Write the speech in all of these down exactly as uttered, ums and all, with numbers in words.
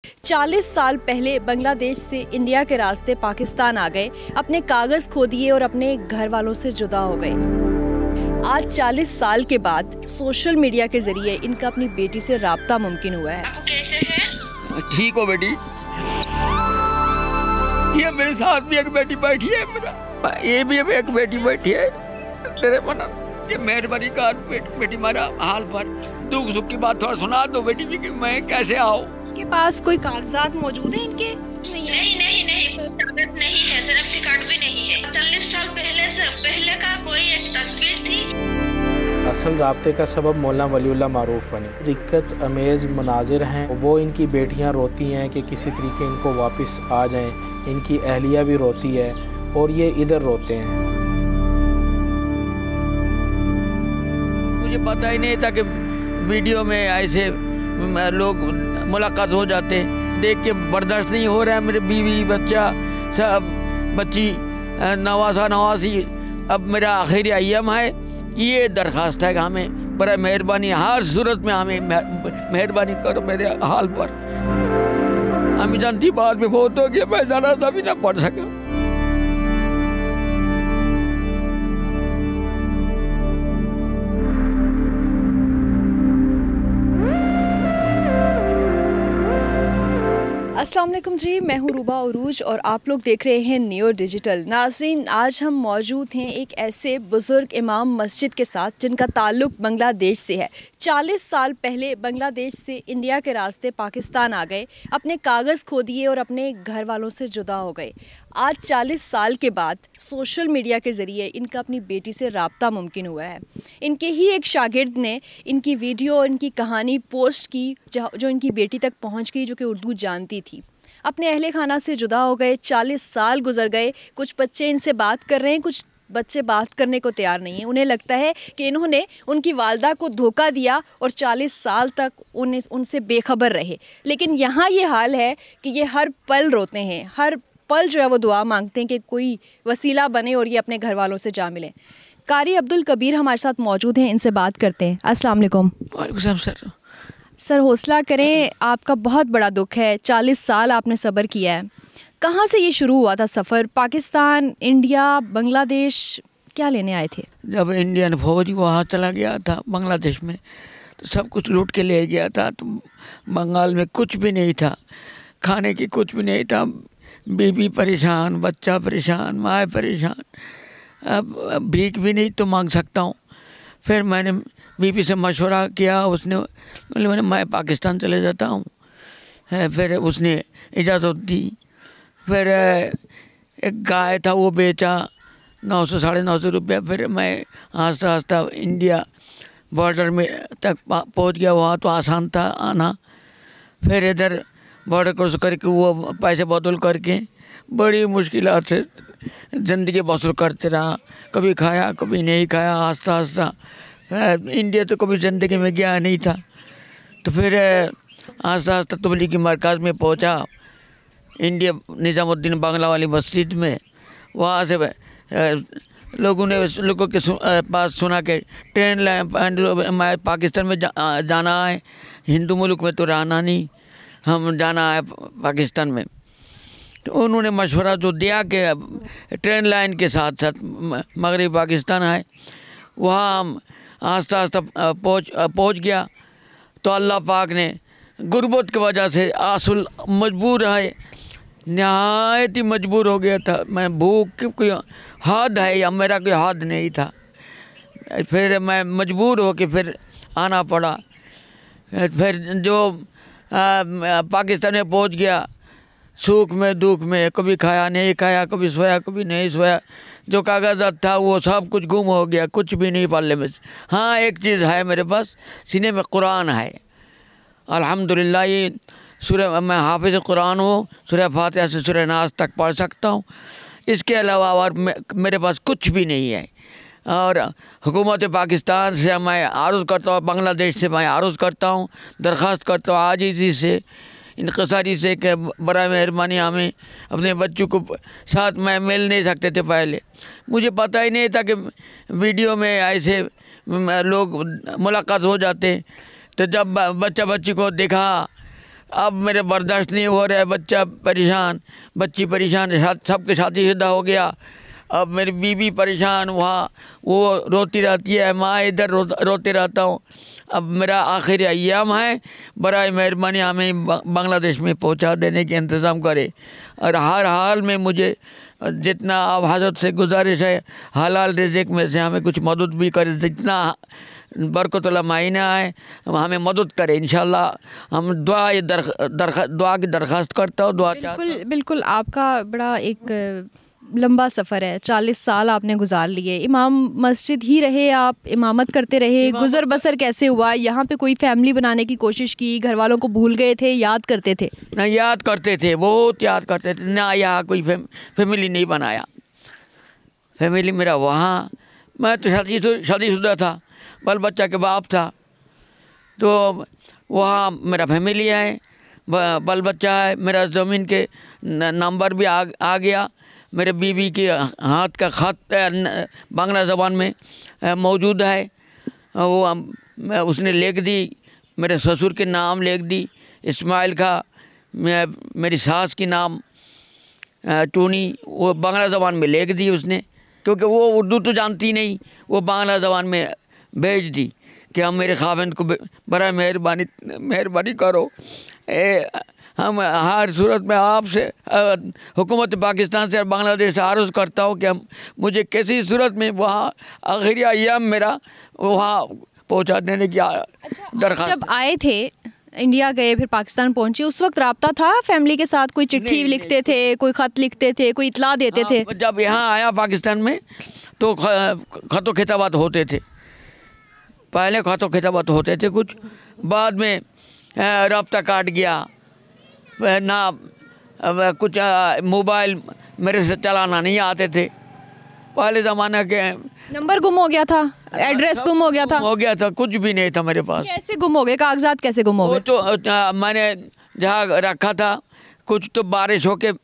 चालीस साल पहले बांग्लादेश से इंडिया के रास्ते पाकिस्तान आ गए, अपने कागज खो दिए और अपने घर वालों से जुदा हो गए। आज चालीस साल के बाद सोशल मीडिया के जरिए इनका अपनी बेटी से राब्ता मुमकिन हुआ है। कैसे है? ठीक हो बेटी? ये मेरे साथ भी एक बेटी बैठी है, मेरा ये भी एक बेटी बैठी है। तेरे मना ये मेहरबानी कर बेटी, बेटी मारा हाल पर दुख सुख की बात थोड़ा सुना दो बेटी भी कि मैं कैसे आऊँ। के पास कोई कागजात मौजूद हैं इनके? नहीं नहीं नहीं, नहीं कोई कागज नहीं है, सिर्फ टिकट भी नहीं है। चालीस साल पहले से पहले का कोई एक तस्वीर थी। असल राब्ते का सबब मौलाना वलीउल्लाह मारूफ बने। दिक्कत अमेज मनाजिर हैं, वो इनकी बेटियां रोती हैं कि किसी तरीके इनको वापस आ जाएं, इनकी अहलिया भी रोती है और ये इधर रोते हैं। मुझे पता ही नहीं था कि वीडियो में ऐसे लोग मुलाकात हो जाते हैं, देख के बर्दाश्त नहीं हो रहा है। मेरे बीवी बच्चा सब बच्ची नवासा नवासी, अब मेरा आखिरी अय्याम है। ये दरख्वास्त है कि हमें बड़ा मेहरबानी हर सूरत में हमें मेहरबानी करो मेरे हाल पर। हमें जानती बात में बहुत हो गया, मैं ज़्यादा था भी ना पढ़ सका। अस्सलाम वालेकुम जी, मैं हूँ रूबा उरूज और आप लोग देख रहे हैं नियो डिजिटल। नाज़रीन, आज हम मौजूद हैं एक ऐसे बुज़ुर्ग इमाम मस्जिद के साथ जिनका ताल्लुक़ बांग्लादेश से है। चालीस साल पहले बांग्लादेश से इंडिया के रास्ते पाकिस्तान आ गए, अपने कागज़ खो दिए और अपने घर वालों से जुदा हो गए। आज चालीस साल के बाद सोशल मीडिया के ज़रिए इनका अपनी बेटी से राब्ता मुमकिन हुआ है। इनके ही एक शागिर्द ने इनकी वीडियो और इनकी कहानी पोस्ट की जो इनकी बेटी तक पहुंच गई, जो कि उर्दू जानती थी। अपने अहले खाना से जुदा हो गए, चालीस साल गुजर गए। कुछ बच्चे इनसे बात कर रहे हैं, कुछ बच्चे बात करने को तैयार नहीं हैं। उन्हें लगता है कि इन्होंने उनकी वालदा को धोखा दिया और चालीस साल तक उन्हें उनसे बेखबर रहे। लेकिन यहाँ ये हाल है कि ये हर पल रोते हैं, हर पल जो है वो दुआ मांगते हैं कि कोई वसीला बने और ये अपने घर वालों से जा मिलें। कारी अब्दुल कबीर हमारे साथ मौजूद हैं, इनसे बात करते हैं। अस्सलाम वालेकुम। वालेकुम सर। सर हौसला करें, आपका बहुत बड़ा दुख है, चालीस साल आपने सब्र किया है। कहाँ से ये शुरू हुआ था सफ़र? पाकिस्तान, इंडिया, बांग्लादेश, क्या लेने आए थे? जब इंडियन फौज वहाँ चला गया था बांग्लादेश में, तो सब कुछ लूट के ले गया था। तो बंगाल में कुछ भी नहीं था, खाने की कुछ भी नहीं था। बीबी परेशान, बच्चा परेशान, माँ परेशान। अब भीख भी नहीं तो मांग सकता हूँ। फिर मैंने बीबी से मशवरा किया, उसने बोले मैंने मैं पाकिस्तान चले जाता हूँ। फिर उसने इजाज़त दी। फिर एक गाय था वो बेचा, नौ सौ साढ़े नौ सौ रुपया। फिर मैं आस्ता आस्ता इंडिया बॉर्डर में तक पहुँच गया। वहाँ तो आसान था आना। फिर इधर बॉर्डर क्रॉस करके वो पैसे बदल करके बड़ी मुश्किलात से ज़िंदगी बसर करते रहा। कभी खाया कभी नहीं खाया। आस्ता आस्ता इंडिया तो कभी ज़िंदगी में गया नहीं था। तो फिर आस्ता आस्ता तबलीगी मरकज़ में पहुंचा, इंडिया निज़ामुद्दीन बांग्ला वाली मस्जिद में। वहाँ से लोगों ने लोगों के पास सुना कि ट्रेन लाए मैं पाकिस्तान में जा, जाना है, हिंदू मुल्क में तो रहना नहीं, हम जाना है पाकिस्तान में। तो उन्होंने मशवरा जो दिया कि ट्रेन लाइन के साथ साथ मगरबी पाकिस्तान है, वहाँ हम आस्ता आस्ता पहुँच पहुँच गया। तो अल्लाह पाक ने गुर्बत की वजह से आंसू मजबूर है, नहायत ही मजबूर हो गया था मैं। भूख की कोई हद है या मेरा कोई हद नहीं था। फिर मैं मजबूर हो के फिर आना पड़ा। फिर जो आ, पाकिस्तान में पहुंच गया, सुख में दुख में, कभी खाया नहीं खाया, कभी सोया कभी नहीं सोया। जो कागजात था वो सब कुछ गुम हो गया, कुछ भी नहीं पल्ले में। हाँ, एक चीज़ है मेरे पास, सीने में कुरान है अल्हम्दुलिल्लाह। ये सूरह, मैं हाफिज़ कुरान हूँ, सूरह फातिहा से सूरह नास तक पढ़ सकता हूँ। इसके अलावा और मेरे पास कुछ भी नहीं है। और हुकूमत पाकिस्तान से मैं आरुज़ करता हूँ, बांग्लादेश से मैं आरुज़ करता हूँ, दरख्वास्त करता हूँ आजिज़ी से, इनकसारी से कि बड़ा मेहरबानी हमें अपने बच्चों को साथ में मिल नहीं सकते थे पहले। मुझे पता ही नहीं था कि वीडियो में ऐसे लोग मुलाकात हो जाते। तो जब बच्चा बच्ची को देखा, अब मेरे बर्दाश्त नहीं हो रहा है, बच्चा परेशान, बच्ची परेशान, सबके शादीशुदा हो गया। अब मेरी बीवी परेशान, वहाँ वो रोती रहती है, माँ इधर रो, रोते रहता हूँ। अब मेरा आखिरी अय्याम है, बराए मेहरबानी हमें बांग्लादेश में पहुँचा देने के इंतज़ाम करे। और हर हाल में मुझे जितना आप हज़रत से गुजारिश है, हलाल रिज़्क़ में से हमें कुछ मदद भी करे, जितना बरकतुल्लाह महीना है हमें मदद करे। इंशाल्लाह हम दुआ ये दर, दर, दुआ की दरख्वास्त करता हूँ, दुआ चाहता हूँ। बिल्कुल बिल्कुल, आपका बड़ा एक लंबा सफ़र है, चालीस साल आपने गुजार लिए, इमाम मस्जिद ही रहे, आप इमामत करते रहे, गुज़र बसर कैसे हुआ? यहाँ पे कोई फैमिली बनाने की कोशिश की, घर वालों को भूल गए थे, याद करते थे? ना याद करते थे, बहुत याद करते थे ना, यहाँ कोई फैम, फैमिली नहीं बनाया। फैमिली मेरा वहाँ, मैं तो शादी शादीशुदा था, बाल बच्चा के बाप था, तो वहाँ मेरा फैमिली है, बाल बच्चा है, मेरा ज़मीन के नंबर भी आ, आ गया, मेरे बीवी के हाथ का खत बांग्ला ज़बान में मौजूद है, वो उसने लिख दी, मेरे ससुर के नाम लिख दी, इस्माइल का, मेरी सास की नाम टूनी, वो बांग्ला ज़बान में लिख दी उसने, क्योंकि वो उर्दू तो जानती नहीं, वो बांग्ला ज़बान में भेज दी कि हम मेरे खाविंद को बड़ा मेहरबानी मेहरबानी करो, ए, हम हर सूरत में आपसे हुकूमत पाकिस्तान से और बांग्लादेश से अर्ज़ करता हूँ कि हम मुझे किसी सूरत में वहाँ आखिरी अय्याम मेरा वहाँ पहुँचा देने की दरख्वास्त। जब आए थे इंडिया गए, फिर पाकिस्तान पहुँचे, उस वक्त रब्ता था फैमिली के साथ? कोई चिट्ठी लिखते थे, कोई ख़त लिखते थे, कोई इतला देते थे? जब यहाँ आया पाकिस्तान में तो ख़तों खिताबात होते थे, पहले ख़तों खिताबात होते थे कुछ, बाद में रब्ता काट गया ना, कुछ मोबाइल मेरे से चलाना नहीं आते थे, पहले ज़माना के नंबर गुम हो गया था, एड्रेस गुम हो गया था, हो गया था, कुछ भी नहीं था मेरे पास। कैसे गुम हो गए? कागजात कैसे गुम हो गए? तो आ, मैंने जहाँ रखा था कुछ तो बारिश हो के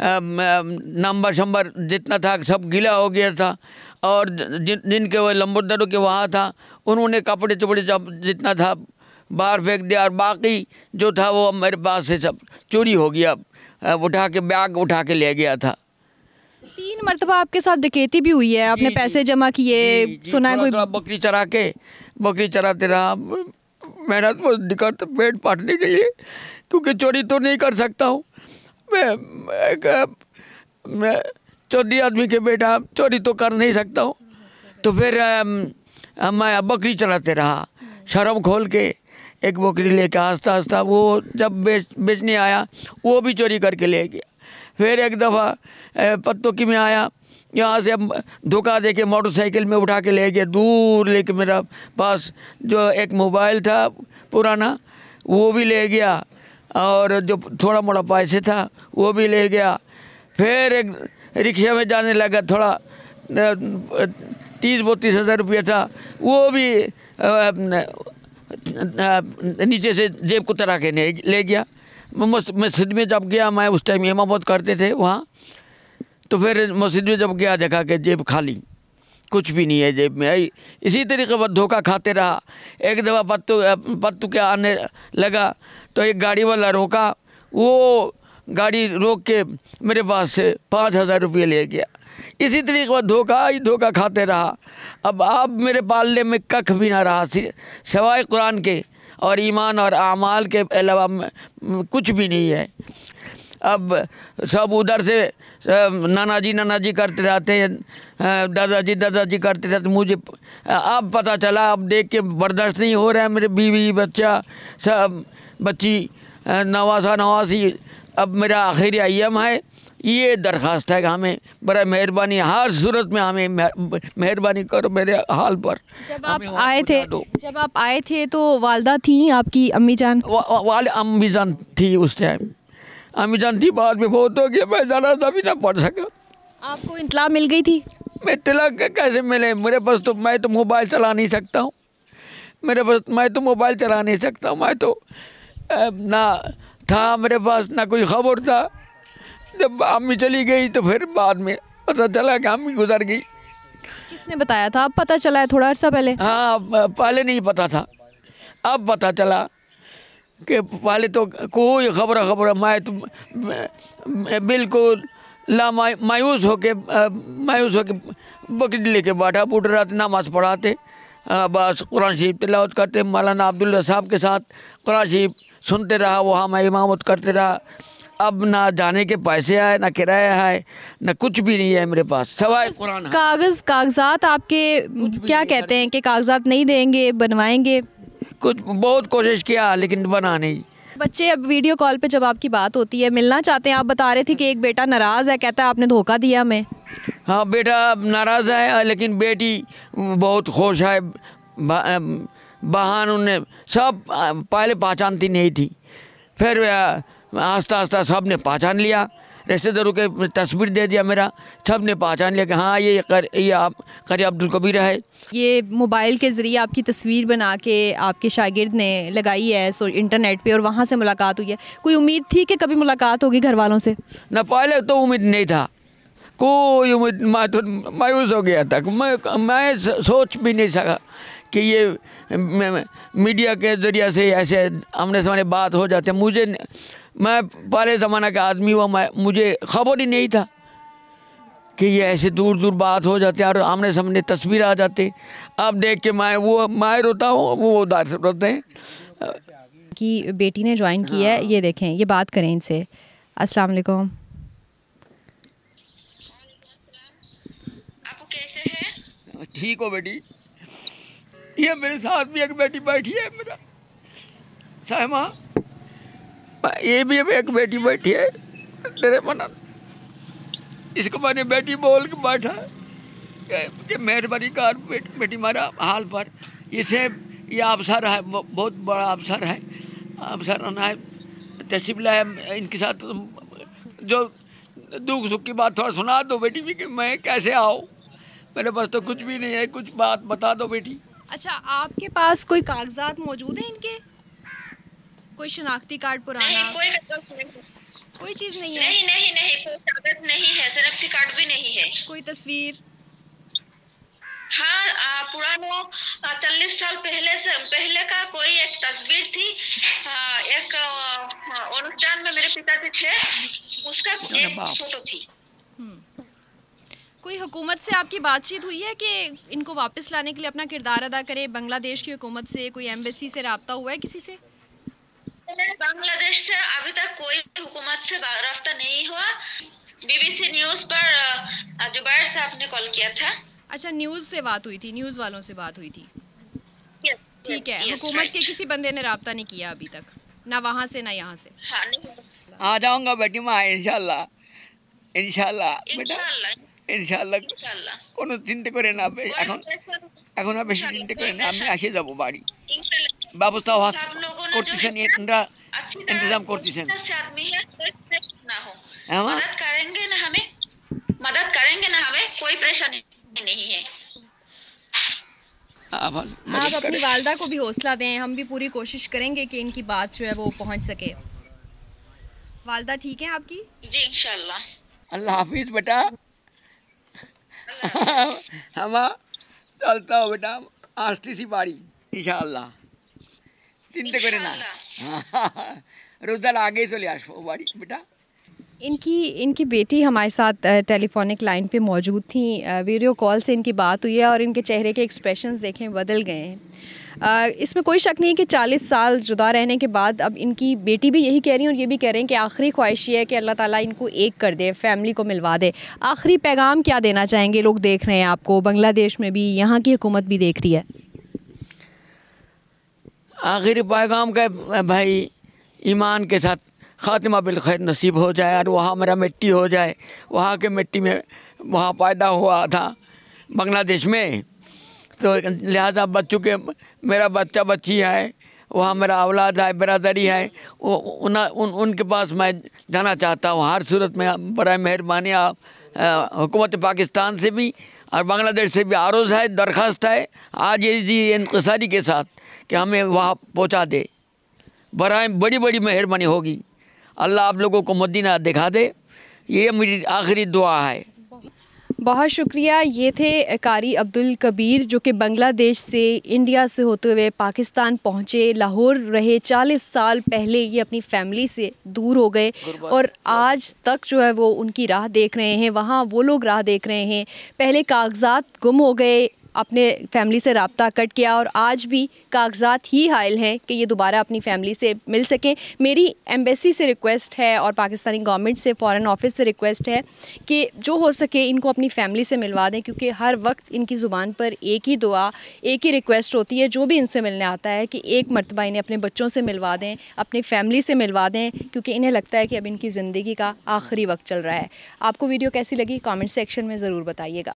नंबर शंबर जितना था सब गीला हो गया था, और जिन जिनके वो लंबोदरों के वहाँ था उन्होंने कपड़े चपड़े जब जितना था बाहर फेंक दिया, और बाकी जो था वो मेरे पास से सब चोरी हो गया, उठा के बैग उठा के ले गया था। तीन मरतबा आपके साथ डकैती भी हुई है, आपने पैसे जमा किए, सुना है कोई? बकरी चरा के बकरी चराते रहा, मेहनत मजदूरी करते पेट पाटने के लिए, क्योंकि चोरी तो नहीं कर सकता हूँ मैं, मैं चौधरी आदमी के बेटा, चोरी तो कर नहीं सकता हूँ। तो फिर मैं बकरी चराते रहा, शर्म खोल के एक बकरी लेके आस्ता आस्ता, वो जब बेच बेचने आया वो भी चोरी करके ले गया। फिर एक दफ़ा पत्तों में आया, यहाँ से धोखा दे के मोटरसाइकिल में उठा के ले गया दूर, लेके मेरा पास जो एक मोबाइल था पुराना वो भी ले गया, और जो थोड़ा मोड़ा पैसे था वो भी ले गया। फिर एक रिक्शे में जाने लगा, थोड़ा तीस बत्तीस हज़ार रुपया था वो भी नीचे से जेब को तरा के ले गया। मस्जिद में जब गया, मैं उस टाइम इमामत करते थे वहाँ, तो फिर मस्जिद में जब गया देखा कि जेब खाली, कुछ भी नहीं है जेब में। इसी तरीके पर धोखा खाते रहा। एक दफ़ा पत्तू पत्तू के आने लगा तो एक गाड़ी वाला रोका, वो गाड़ी रोक के मेरे पास से पाँच हज़ार रुपये ले गया। इसी तरीके पर धोखा ही धोखा खाते रहा। अब आप मेरे पालने में कख भी ना रहा, सिवाय कुरान के और ईमान और आमाल के अलावा कुछ भी नहीं है। अब सब उधर से नाना जी नाना जी करते रहते हैं, दादाजी दादाजी करते रहते। मुझे अब पता चला, अब देख के बर्दाश्त नहीं हो रहा है, मेरे बीवी बच्चा सब बच्ची नवासा नवासी। अब मेरा आखिरी अय्याम है, ये दरख्वास्त है कि हमें बड़ा मेहरबानी, हर सूरत में हमें मेहरबानी करो मेरे हाल पर। जब आप आए थे जब आप आए थे तो वालदा थी आपकी अम्मी जान? वा, वाले अम्मी जान थी उस टाइम, अम्मी जान थी, बाद में बहुत हो गया, मैं ज़्यादा भी ना पढ़ सका। आपको इत्तला मिल गई थी? मैं इत्तला कैसे मिले, मेरे पास तो, मैं तो मोबाइल चला नहीं सकता हूँ, मेरे पास मैं तो मोबाइल चला नहीं सकता हूँ, मैं तो ना था मेरे पास ना कोई खबर था। जब अम्मी चली गई तो फिर बाद में पता चला कि अम्मी गुजर गई। किसने बताया था? अब पता चला है थोड़ा अर्सा पहले? हाँ, पहले नहीं पता था, अब पता चला। कि पहले तो कोई खबर खबर मैं तो बिल्कुल ला मायूस होके मायूस होके बकरी लेके बैठा, बूढ़ रात नमाज़ पढ़ाते, बस कुरान शरीफ तिलावत करते, मौलाना अब्दुल्ला साहब के साथ कुरान शरीफ सुनते रहा, वहाँ मैं इमामत करते रहा। अब ना जाने के पैसे आए, ना किराया है, ना कुछ भी नहीं है मेरे पास, सवाए कुरान है। कागज़ कागजात आपके क्या कहते हैं कि कागजात नहीं देंगे, बनवाएंगे? कुछ बहुत कोशिश किया लेकिन बना नहीं। बच्चे अब वीडियो कॉल पे जब आपकी बात होती है मिलना चाहते हैं, आप बता रहे थे कि एक बेटा नाराज़ है, कहता है आपने धोखा दिया हमें। हाँ, बेटा नाराज़ है लेकिन बेटी बहुत खुश है। बहन उन्हें सब पहले पहचानती नहीं थी, फिर आस्ता आस्ता सब ने पहचान लिया, रिश्तेदारों के तस्वीर दे दिया मेरा, सब ने पहचान लिया कि हाँ ये कर, ये आप कारी अब्दुल कबीर है। ये मोबाइल के ज़रिए आपकी तस्वीर बना के आपके शागिर्द ने लगाई है सो इंटरनेट पे और वहाँ से मुलाकात हुई है। कोई उम्मीद थी कि कभी मुलाकात होगी घर वालों से? ना पहले तो उम्मीद नहीं था, कोई उम्मीद, मैं तो मायूस हो गया था। मैं मैं सोच भी नहीं सका कि ये मीडिया के ज़रिए से ऐसे आमने सामने बात हो जाते। मुझे, मैं पहले ज़माना का आदमी हुआ, मैं मुझे खबर ही नहीं था कि ये ऐसे दूर दूर बात हो जाते और आमने सामने तस्वीर आ जाते। अब देख के मैं वो मैं रोता हूँ, वो उदास रोते हैं। कि बेटी ने ज्वाइन किया है, ये देखें, ये बात करें इनसे। अस्सलाम वालेकुम। आपको कैसे है? ठीक हो बेटी? ये मेरे साथ भी एक बेटी बैठी है, मेरा साहिमा, ये भी एक बेटी बैठी है तेरे मना। इसको मैंने बेटी बोल के बैठा कि मेहरबानी कर बेटी, बेटी मारा हाल पर। इसे ये अवसर है, बहुत बड़ा अवसर है, अवसर आना है, तशरीफ लाया इनके साथ। जो दुख सुख की बात थोड़ा सुना दो बेटी भी कि मैं कैसे आऊँ, मेरे पास तो कुछ भी नहीं है, कुछ बात बता दो बेटी। अच्छा, आपके पास कोई कागजात मौजूद हैं इनके? कोई शनाख्ती कार्ड पुराना? नहीं, कोई कागज नहीं, कोई चीज़ नहीं है? नहीं नहीं नहीं कोई कागज नहीं है, शनाख्ती कार्ड भी नहीं है। कोई तस्वीर? हाँ, आ, पुरानो चालीस साल पहले से पहले का कोई एक तस्वीर थी। आ, एक आ, अनुष्ठान में मेरे पिताजी थे, उसका एक फोटो थी। कोई हुकूमत से आपकी बातचीत हुई है कि इनको वापस लाने के लिए अपना किरदार अदा करें? बांग्लादेश की हुकूमत से, कोई एम्बेसी से रब्ता हुआ है किसी से? बांग्लादेश से अभी तक कोई हुकूमत से रब्ता नहीं हुआ। बीबीसी न्यूज़ पर जुबैर साहब ने कॉल किया था। अच्छा, न्यूज़ से बात हुई थी, न्यूज़ वालों से बात हुई थी। yes, ठीक है, yes, हुकूमत right. के किसी बंदे ने रब्ता नहीं किया अभी तक, ना वहाँ से ना यहाँ से? हाँ, नहीं। आ जाऊंगा बेटी मैं, इंशाल्लाह इंशाल्लाह बेटा, ইনশাআল্লাহ। কোনো চিন্তা করে না, এখন এখন আর বেশি চিন্তা করে না, আমি আসে যাবো বাড়ি। ব্যবস্থা করতেছেন, এরা इंतजाम করতেছেন। मदद करेंगे ना हमें, मदद करेंगे ना हमें, कोई परेशानी नहीं है। आप अपनी वालदा को भी हौसला दें, हम भी पूरी कोशिश करेंगे कि इनकी बात जो है वो पहुंच सके। वालदा ठीक है आपकी? जी इंशाल्लाह। अल्लाह हाफिज बेटा। हम चलता हो बेटा, आस्ती सी बाड़ी इंशाल्लाह, चिंता करें ना, रोज़ाना आगे चले आसो बाड़ी बेटा। इनकी इनकी बेटी हमारे साथ टेलीफोनिक लाइन पे मौजूद थी, वीडियो कॉल से इनकी बात हुई है और इनके चेहरे के एक्सप्रेशंस देखें बदल गए हैं। इसमें कोई शक नहीं है कि चालीस साल जुदा रहने के बाद अब इनकी बेटी भी यही कह रही है और ये भी कह रहे हैं कि आखिरी ख्वाहिश ये है कि अल्लाह ताला इनको एक कर दे, फैमिली को मिलवा दे। आखिरी पैगाम क्या देना चाहेंगे? लोग देख रहे हैं आपको, बांग्लादेश में भी, यहाँ की हुकूमत भी देख रही है। आखिरी पैगाम का भाई, ईमान के साथ ख़ातिमा बिल खैर नसीब हो जाए और वहाँ मेरा मिट्टी हो जाए। वहाँ के मिट्टी में वहाँ पैदा हुआ था बांग्लादेश में, तो लिहाजा बच्चों के, मेरा बच्चा बच्ची है वहाँ, मेरा औलाद है, बरादरी है, वो उन, उन उनके पास मैं जाना चाहता हूँ। हर सूरत में बड़ा मेहरबानी आप हुकूमत पाकिस्तान से भी और बांग्लादेश से भी आरोज़ है, दरख्वास्त है आज ये जी इंतसारी के साथ कि हमें वहाँ पहुँचा दे। बराए बड़ी बड़ी मेहरबानी होगी, अल्लाह आप लोगों को मदीना दिखा दे, ये मेरी आखिरी दुआ है। बहुत शुक्रिया। ये थे कारी अब्दुल कबीर जो कि बांग्लादेश से इंडिया से होते हुए पाकिस्तान पहुँचे, लाहौर रहे, चालीस साल पहले ये अपनी फैमिली से दूर हो गए और आज तक जो है वो उनकी राह देख रहे हैं, वहाँ वो लोग राह देख रहे हैं। पहले कागजात गुम हो गए, अपने फैमिली से रब्ता कट किया और आज भी कागजात ही हायल हैं कि ये दोबारा अपनी फैमिली से मिल सकें। मेरी एम्बेसी से रिक्वेस्ट है और पाकिस्तानी गवर्नमेंट से, फ़ॉरेन ऑफिस से रिक्वेस्ट है कि जो हो सके इनको अपनी फैमिली से मिलवा दें, क्योंकि हर वक्त इनकी ज़ुबान पर एक ही दुआ, एक ही रिक्वेस्ट होती है जो भी इनसे मिलने आता है कि एक मरतबा इन्हें अपने बच्चों से मिलवा दें, अपनी फैमिली से मिलवा दें, क्योंकि इन्हें लगता है कि अब इनकी ज़िंदगी का आखिरी वक्त चल रहा है। आपको वीडियो कैसी लगी कमेंट सेक्शन में ज़रूर बताइएगा।